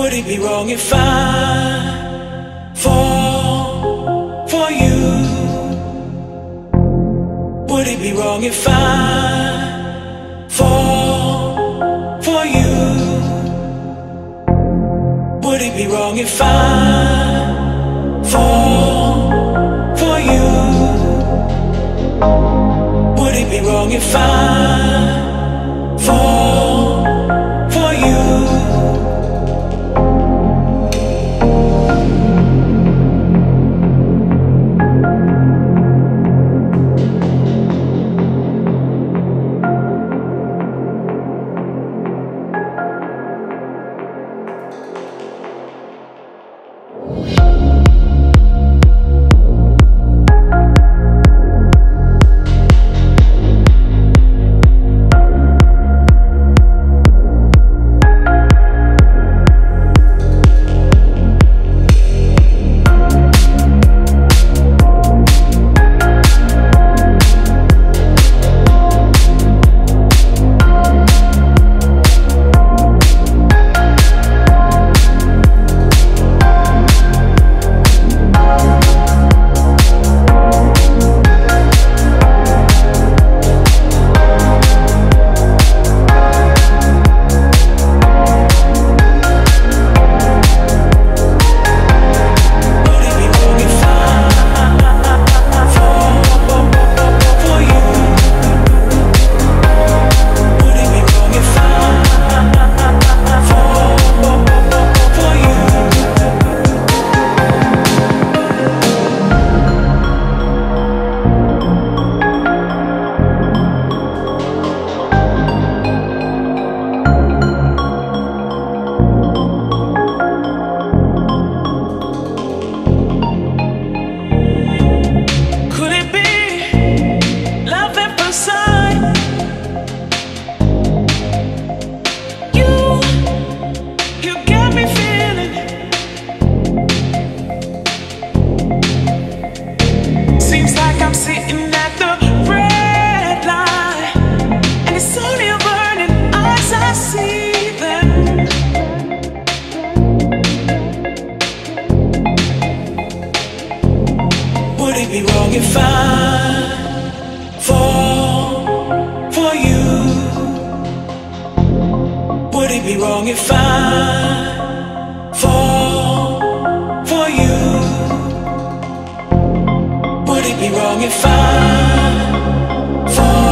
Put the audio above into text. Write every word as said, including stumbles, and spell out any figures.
Would it be wrong if I fall for you? Would it be wrong if I fall for you? Would it be wrong if I fall for you? Would it be wrong if I fall for you? Would it be wrong if I fall for you? Would it be wrong if I fall for you? Would it be wrong if I fall?